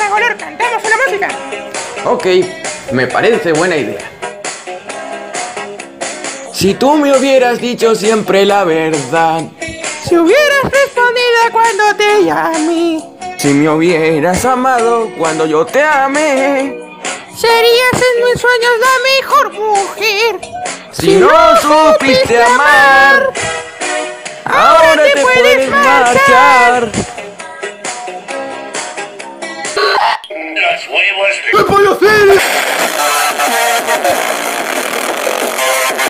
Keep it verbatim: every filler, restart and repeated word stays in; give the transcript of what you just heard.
Golor, cantamos a la música. Ok, me parece buena idea. Si tú me hubieras dicho siempre la verdad, Si hubieras respondido cuando te llamé, si me hubieras amado cuando yo te amé, serías en mis sueños la mejor mujer. si no supiste amar, ahora te puedes marchar. Los huevos. ¿Qué puedo hacer?